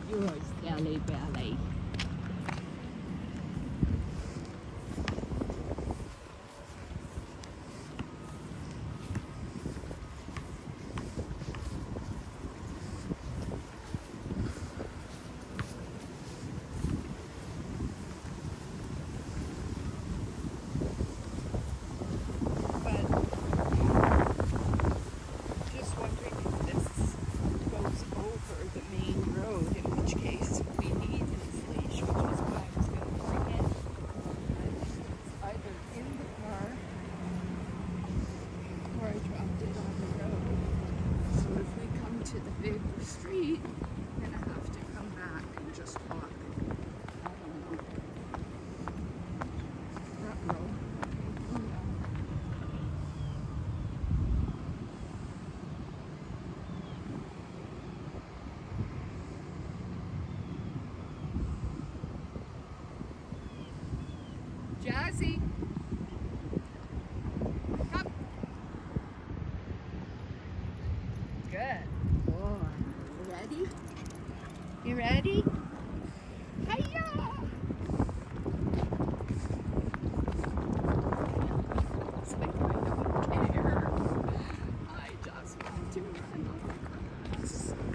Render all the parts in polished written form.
Yours, Sally Belly. Street, then I have to come back and just walk. That road. Jazzy, come. Good. Ready? You ready? Hiya! It's like I don't care. I just want to run over grass.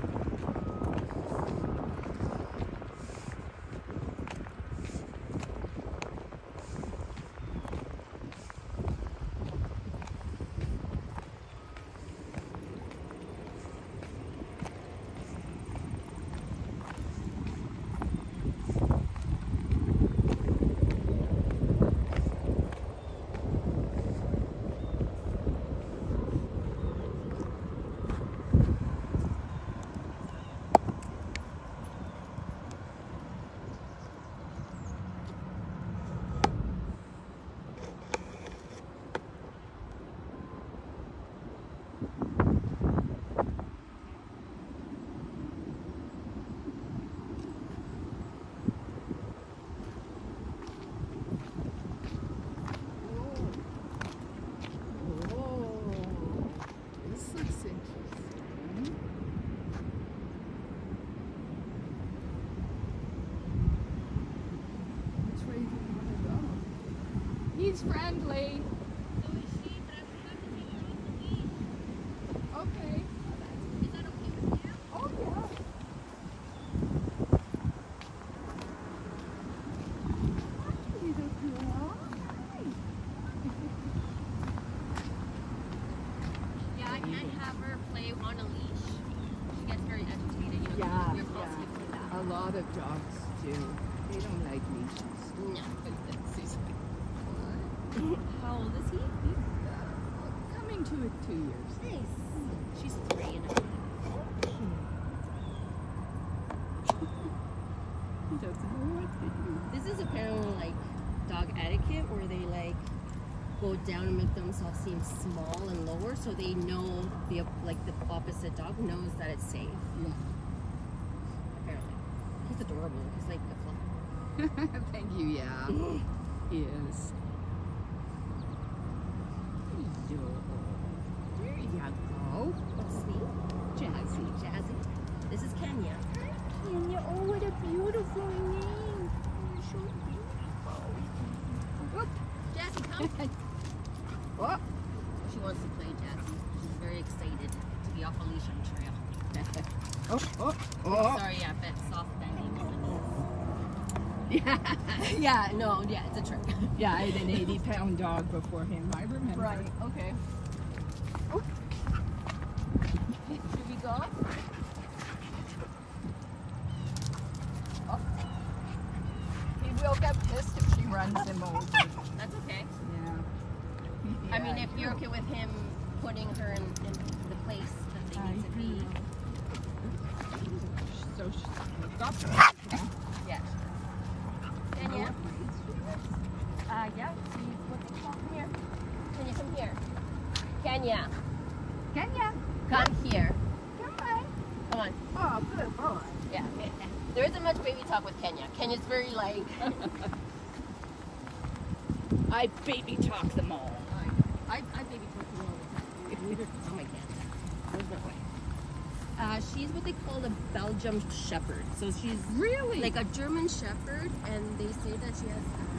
He's friendly. So is she, but I'm not taking her off the leash. Okay. Is that okay with you? Oh, yeah. Little girl. Hi. Yeah, I can't have her play on a leash. She gets very agitated. You know, Yeah, your policy yeah. for that. A lot of dogs do. They don't like leashes. No. How old is he? He's coming to it 2 years. Nice. She's 3 and a half. He doesn't know what to do. This is apparently like dog etiquette where they like go down and make themselves seem small and lower so they know the opposite dog knows that it's safe. Yeah. Apparently. He's adorable. He's like a fluff. Thank you, yeah. He is. There you go. What's his name? Jazzy. Jazzy. This is Kenya. Kenya, oh, what a beautiful name. You're so beautiful. Whoop. Jazzy, come. Oh. She wants to play Jazzy. She's very excited to be off a leash on trail. Oh. Sorry, yeah, but soft bending on the knees. Yeah. Yeah, no, yeah, it's a trick. Yeah, I had an 80-pound dog before him. I remember. Right, okay. Oh. Should we go? Oh. He will get pissed if she runs him over. That's okay. Yeah. I mean, if you're okay with him putting her in the place that they need to be. So stop. Yeah. Kenya? Yeah. Come here. Kenya, come here. Kenya, Kenya, come here. come on. Come on. Oh, good boy. Yeah. There isn't much baby talk with Kenya. Kenya's very like. I baby talk them all. I baby talk to her all the time. Oh my God. There's no way. She's what they call a Belgium Shepherd. So she's Really? like a German Shepherd, and they say that she has